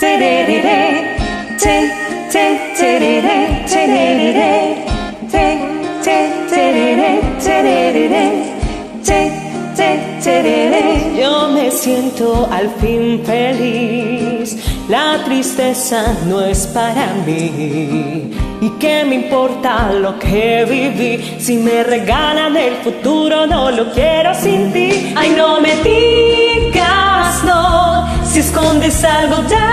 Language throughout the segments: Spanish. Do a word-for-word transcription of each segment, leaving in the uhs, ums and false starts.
tereré, te, te, tereré, tereré, te, te, tereré, tereré, te, te, tereré. Yo me siento al fin feliz, la tristeza no es para mí. ¿Y qué me importa lo que viví? Si me regalan el futuro no lo quiero sin ti. Ay, no me digas no, si escondes algo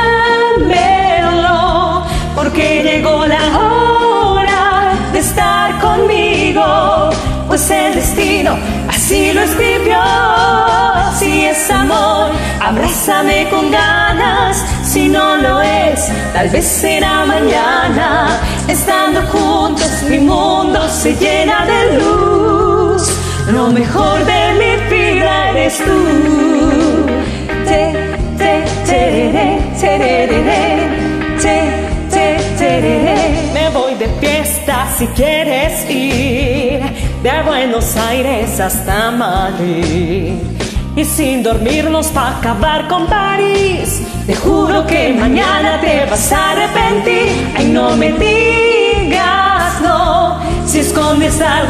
dámelo, porque llegó la hora de estar conmigo, pues el destino así lo escribió. Si es amor, abrázame con ganas, si no lo es, tal vez será mañana. Estando juntos mi mundo se llena de luz, lo mejor de mi vida eres tú. Te, te, tereré, tereré, te, te, tereré. Me voy de fiesta si quieres ir, de Buenos Aires hasta Madrid, y sin dormirnos pa' acabar con París. Te juro que mañana te vas a arrepentir. Ay, no me digas no, si escondes algo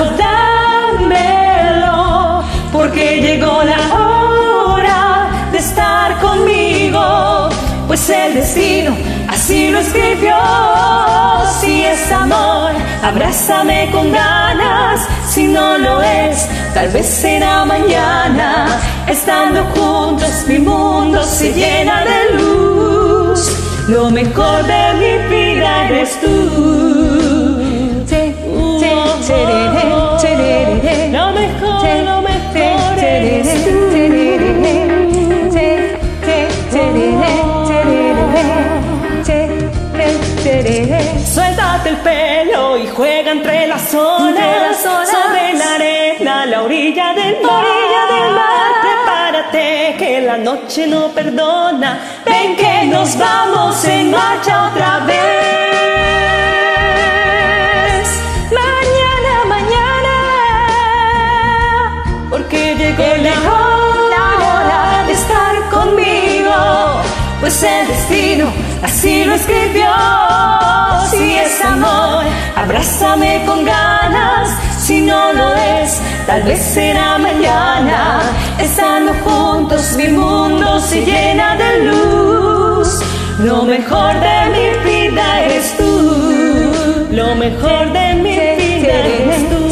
dámelo, porque llegó la hora de estar conmigo, pues el destino así lo escribió. Si es amor, abrázame con ganas, si no lo es, tal vez será mañana. Estando juntos mi mundo se llena de luz, lo mejor de mi vida eres tú. Te, te, tereré, tereré, Lo mejor, te, lo te, mejor tereré, eres tú. tereré, te, te, tereré, tereré, te, te, tereré. Suéltate el pelo y juega entre las olas, Entre las olas. sobre la arena, la orilla del mar. Orilla del mar. Prepárate que la noche no perdona. Ven que nos vamos en marcha otra vez. Mañana, mañana, Porque llegó que la llegó la hora de estar conmigo, pues el destino así lo escribió. Si es amor, abrázame con ganas, si no lo es, tal vez será mañana. Estando juntos mi mundo se llena de luz, lo mejor de mi vida eres tú. Lo mejor de mi vida eres tú.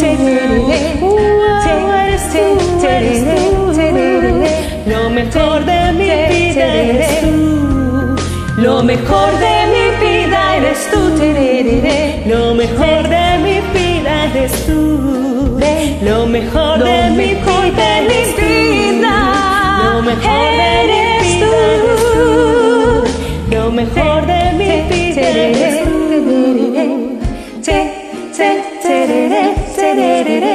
Eres tú, eres tú. Lo mejor de mi vida eres tú. Lo mejor de mi vida eres tú. Lo mejor de mi vida eres tú. Lo mejor de mi vida eres tú. Lo mejor de mi vida eres tú. Lo mejor de mi vida eres tú. Te, te, tereré, tereré.